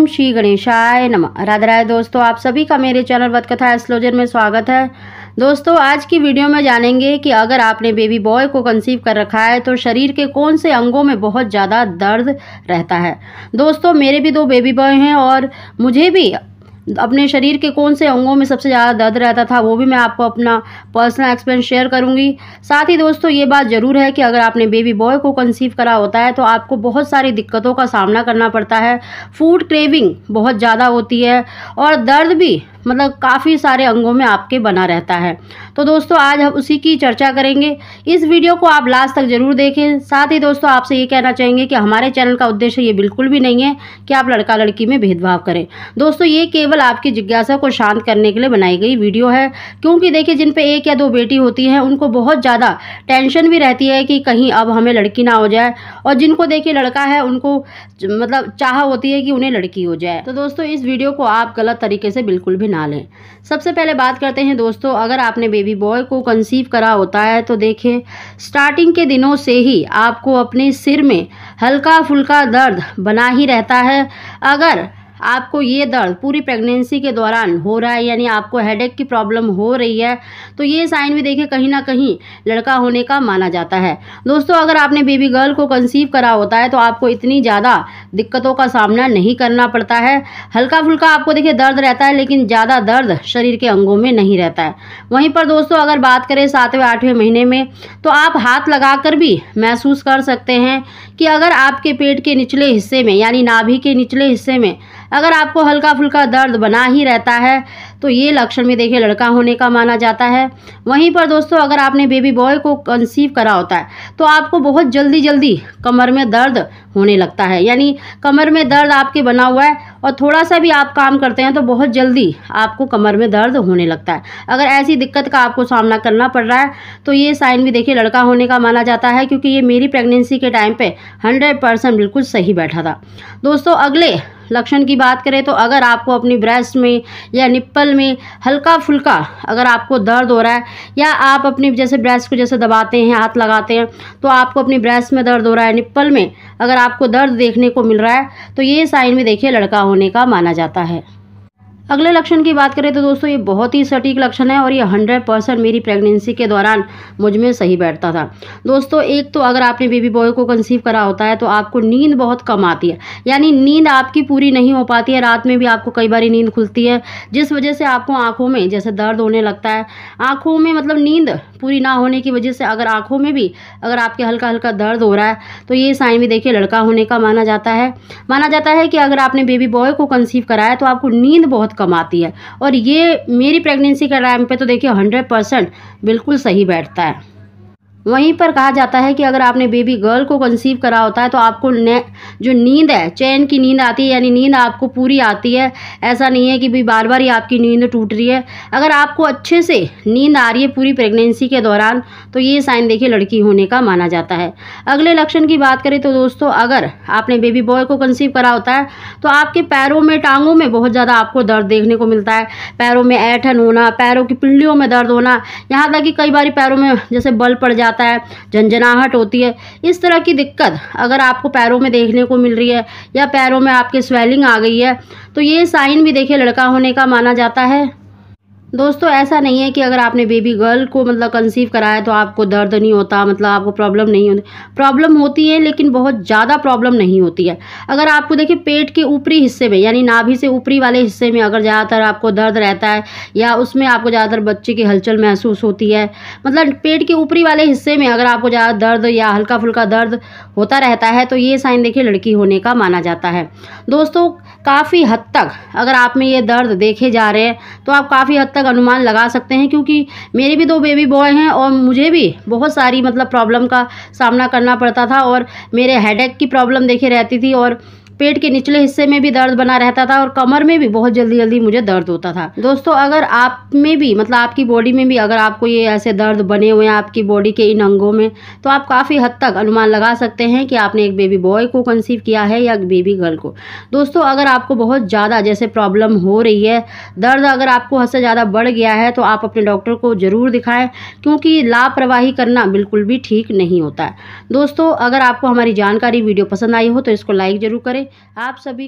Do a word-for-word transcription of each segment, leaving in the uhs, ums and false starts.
श्री गणेशाय नमः। राधे राधे दोस्तों, आप सभी का मेरे चैनल वत कथा एस्ट्रोलॉजर में स्वागत है। दोस्तों, आज की वीडियो में जानेंगे कि अगर आपने बेबी बॉय को कंसीव कर रखा है तो शरीर के कौन से अंगों में बहुत ज़्यादा दर्द रहता है। दोस्तों, मेरे भी दो बेबी बॉय हैं और मुझे भी अपने शरीर के कौन से अंगों में सबसे ज़्यादा दर्द रहता था वो भी मैं आपको अपना पर्सनल एक्सपीरियंस शेयर करूंगी। साथ ही दोस्तों, ये बात ज़रूर है कि अगर आपने बेबी बॉय को कंसीव करा होता है तो आपको बहुत सारी दिक्कतों का सामना करना पड़ता है। फूड क्रेविंग बहुत ज़्यादा होती है और दर्द भी मतलब काफ़ी सारे अंगों में आपके बना रहता है। तो दोस्तों, आज हम उसी की चर्चा करेंगे। इस वीडियो को आप लास्ट तक जरूर देखें। साथ ही दोस्तों, आपसे ये कहना चाहेंगे कि हमारे चैनल का उद्देश्य ये बिल्कुल भी नहीं है कि आप लड़का लड़की में भेदभाव करें। दोस्तों, ये केवल आपकी जिज्ञासा को शांत करने के लिए बनाई गई वीडियो है, क्योंकि देखिए, जिन पे एक या दो बेटी होती हैं उनको बहुत ज़्यादा टेंशन भी रहती है कि कहीं अब हमें लड़की ना हो जाए, और जिनको देखिए लड़का है उनको मतलब चाह होती है कि उन्हें लड़की हो जाए। तो दोस्तों, इस वीडियो को आप गलत तरीके से बिल्कुल भी ना लें। सबसे पहले बात करते हैं दोस्तों, अगर आपने बेबी बॉय को कंसीव करा होता है तो देखिए, स्टार्टिंग के दिनों से ही आपको अपने सिर में हल्का फुल्का दर्द बना ही रहता है। अगर आपको ये दर्द पूरी प्रेगनेंसी के दौरान हो रहा है, यानी आपको हेडेक की प्रॉब्लम हो रही है, तो ये साइन भी देखिए कहीं ना कहीं लड़का होने का माना जाता है। दोस्तों, अगर आपने बेबी गर्ल को कंसीव करा होता है तो आपको इतनी ज़्यादा दिक्कतों का सामना नहीं करना पड़ता है। हल्का फुल्का आपको देखिए दर्द रहता है, लेकिन ज़्यादा दर्द शरीर के अंगों में नहीं रहता है। वहीं पर दोस्तों, अगर बात करें सातवें आठवें महीने में, तो आप हाथ लगाकर भी महसूस कर सकते हैं कि अगर आपके पेट के निचले हिस्से में यानी नाभि के निचले हिस्से में अगर आपको हल्का फुल्का दर्द बना ही रहता है तो ये लक्षण भी देखिए लड़का होने का माना जाता है। वहीं पर दोस्तों, अगर आपने बेबी बॉय को कंसीव करा होता है तो आपको बहुत जल्दी जल्दी कमर में दर्द होने लगता है, यानी कमर में दर्द आपके बना हुआ है और थोड़ा सा भी आप काम करते हैं तो बहुत जल्दी आपको कमर में दर्द होने लगता है। अगर ऐसी दिक्कत का आपको सामना करना पड़ रहा है तो ये साइन भी देखिए लड़का होने का माना जाता है, क्योंकि ये मेरी प्रेगनेंसी के टाइम पे हंड्रेड परसेंट बिल्कुल सही बैठा था। दोस्तों, अगले लक्षण की बात करें तो अगर आपको अपनी ब्रेस्ट में या निप्पल में हल्का फुल्का अगर आपको दर्द हो रहा है, या आप अपनी जैसे ब्रेस्ट को जैसे दबाते हैं, हाथ लगाते हैं, तो आपको अपनी ब्रेस्ट में दर्द हो रहा है, निप्पल में अगर आपको दर्द देखने को मिल रहा है तो ये साइन भी देखिए लड़का होने का माना जाता है। अगले लक्षण की बात करें तो दोस्तों, ये बहुत ही सटीक लक्षण है और ये हंड्रेड परसेंट मेरी प्रेगनेंसी के दौरान मुझ में सही बैठता था। दोस्तों, एक तो अगर आपने बेबी बॉय को कंसीव करा होता है तो आपको नींद बहुत कम आती है, यानी नींद आपकी पूरी नहीं हो पाती है। रात में भी आपको कई बार नींद खुलती है, जिस वजह से आपको आंखों में जैसे दर्द होने लगता है। आंखों में मतलब नींद पूरी ना होने की वजह से अगर आंखों में भी अगर आपके हल्का हल्का दर्द हो रहा है तो ये साइन भी देखिए लड़का होने का माना जाता है। माना जाता है कि अगर आपने बेबी बॉय को कंसीव कराया तो आपको नींद बहुत कम आती है, और ये मेरी प्रेगनेंसी के टाइम पे तो देखिए हंड्रेड परसेंट बिल्कुल सही बैठता है। वहीं पर कहा जाता है कि अगर आपने बेबी गर्ल को कंसीव करा होता है तो आपको जो नींद है चैन की नींद आती है, यानी नींद आपको पूरी आती है। ऐसा नहीं है कि भाई बार बार ही आपकी नींद टूट रही है। अगर आपको अच्छे से नींद आ रही है पूरी प्रेगनेंसी के दौरान तो ये साइन देखिए लड़की होने का माना जाता है। अगले लक्षण की बात करें तो दोस्तों, अगर आपने बेबी बॉय को कंसीव करा होता है तो आपके पैरों में, टांगों में बहुत ज़्यादा आपको दर्द देखने को मिलता है। पैरों में ऐंठन होना, पैरों की पिंडलियों में दर्द होना, यहाँ तक कि कई बार पैरों में जैसे बल पड़ जाता है, झंझनाहट होती है। इस तरह की दिक्कत अगर आपको पैरों में देखने को मिल रही है या पैरों में आपके स्वेलिंग आ गई है तो ये साइन भी देखिए लड़का होने का माना जाता है। दोस्तों, ऐसा नहीं है कि अगर आपने बेबी गर्ल को मतलब कंसीव कराया तो आपको दर्द नहीं होता, मतलब आपको प्रॉब्लम नहीं होती। प्रॉब्लम होती है, लेकिन बहुत ज़्यादा प्रॉब्लम नहीं होती है। अगर आपको देखिए पेट के ऊपरी हिस्से में यानी नाभि से ऊपरी वाले हिस्से में अगर ज़्यादातर आपको दर्द रहता है, या उसमें आपको ज़्यादातर बच्चे की हलचल महसूस होती है, मतलब पेट के ऊपरी वाले हिस्से में अगर आपको ज़्यादा दर्द या हल्का फुल्का दर्द होता रहता है तो ये साइन देखिए लड़की होने का माना जाता है। दोस्तों, काफ़ी हद तक अगर आप में ये दर्द देखे जा रहे हैं तो आप काफ़ी हद तक अनुमान लगा सकते हैं, क्योंकि मेरे भी दो बेबी बॉय हैं और मुझे भी बहुत सारी मतलब प्रॉब्लम का सामना करना पड़ता था, और मेरे हेडेक की प्रॉब्लम देखी रहती थी, और पेट के निचले हिस्से में भी दर्द बना रहता था, और कमर में भी बहुत जल्दी जल्दी मुझे दर्द होता था। दोस्तों, अगर आप में भी मतलब आपकी बॉडी में भी अगर आपको ये ऐसे दर्द बने हुए हैं आपकी बॉडी के इन अंगों में, तो आप काफ़ी हद तक अनुमान लगा सकते हैं कि आपने एक बेबी बॉय को कंसीव किया है या बेबी गर्ल को। दोस्तों, अगर आपको बहुत ज़्यादा जैसे प्रॉब्लम हो रही है, दर्द अगर आपको हद से ज़्यादा बढ़ गया है तो आप अपने डॉक्टर को ज़रूर दिखाएं, क्योंकि लापरवाही करना बिल्कुल भी ठीक नहीं होता है। दोस्तों, अगर आपको हमारी जानकारी वीडियो पसंद आई हो तो इसको लाइक ज़रूर करें। आप सभी को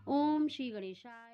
ओम श्री गणेशाय।